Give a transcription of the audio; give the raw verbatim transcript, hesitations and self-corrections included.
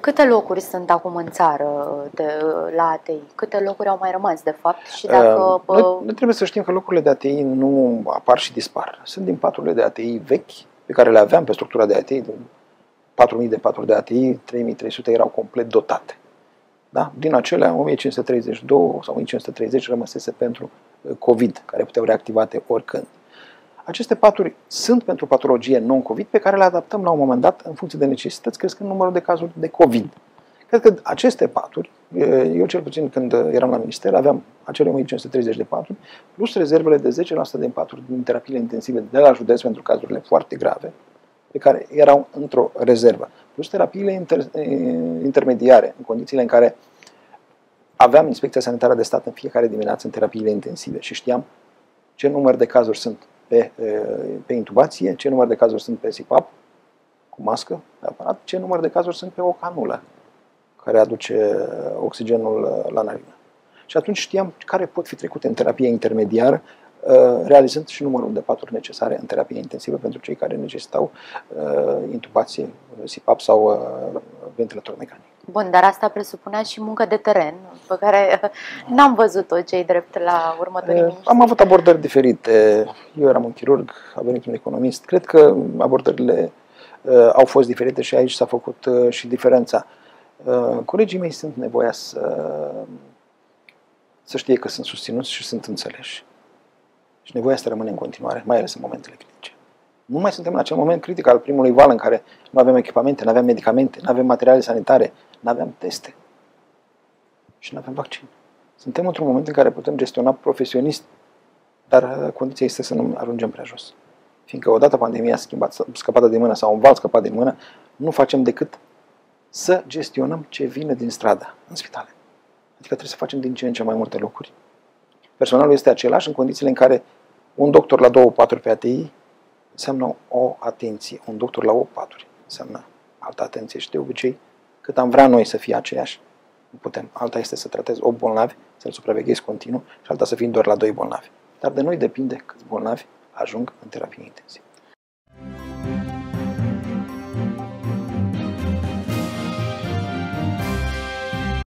Câte locuri sunt acum în țară de, la A T I? Câte locuri au mai rămas, de fapt? Și dacă... Uh, noi, noi trebuie să știm că locurile de A T I nu apar și dispar. Sunt din paturile de A T I vechi, pe care le aveam pe structura de A T I, din patru mii de paturi de A T I, trei mii trei sute erau complet dotate. Da? Din acelea, o mie cinci sute treizeci și doi sau o mie cinci sute treizeci rămăsese pentru COVID, care puteau reactivate oricând. Aceste paturi sunt pentru patologie non-COVID, pe care le adaptăm la un moment dat în funcție de necesități, crescând numărul de cazuri de COVID. Cred că aceste paturi, eu cel puțin când eram la minister, aveam acele o mie cinci sute treizeci de paturi, plus rezervele de zece la sută din paturi din terapiile intensive de la județ pentru cazurile foarte grave, pe care erau într-o rezervă, plus terapiile inter, intermediare, în condițiile în care aveam inspecția sanitară de stat în fiecare dimineață în terapiile intensive și știam ce număr de cazuri sunt pe, pe intubație, ce număr de cazuri sunt pe C PAP, cu mască, pe aparat, ce număr de cazuri sunt pe o canulă care aduce oxigenul la narină. Și atunci știam care pot fi trecute în terapie intermediară, realizând și numărul de paturi necesare în terapie intensivă pentru cei care necesitau intubație, C PAP sau ventilator mecanic. Bun, dar asta presupunea și muncă de teren, pe care n-am văzut-o, cei drept la următorii miniștri. Am avut abordări diferite. Eu eram un chirurg, a venit un economist. Cred că abordările uh, au fost diferite și aici s-a făcut uh, și diferența. Uh, colegii mei sunt nevoia să, să știe că sunt susținuți și sunt înțeleși. Și nevoia să rămâne în continuare, mai ales în momentele critice. Nu mai suntem în acel moment critic al primului val în care nu avem echipamente, nu avem medicamente, nu avem materiale sanitare, nu avem teste și nu avem vaccin. Suntem într-un moment în care putem gestiona profesionist, dar condiția este să nu ajungem prea jos. Fiindcă odată pandemia schimbat, scăpată din mână sau un val scăpat din mână, nu facem decât să gestionăm ce vine din stradă în spitale. Adică trebuie să facem din ce în ce mai multe lucruri. Personalul este același în condițiile în care un doctor la două paturi pe A T I înseamnă o atenție. Un doctor la opt paturi înseamnă altă atenție și de obicei, cât am vrea noi să fie aceeași, nu putem. Alta este să tratezi opt bolnavi, să-l supraveghezi continuu și alta să fii doar la doi bolnavi. Dar de noi depinde câți bolnavi ajung în terapie intensivă.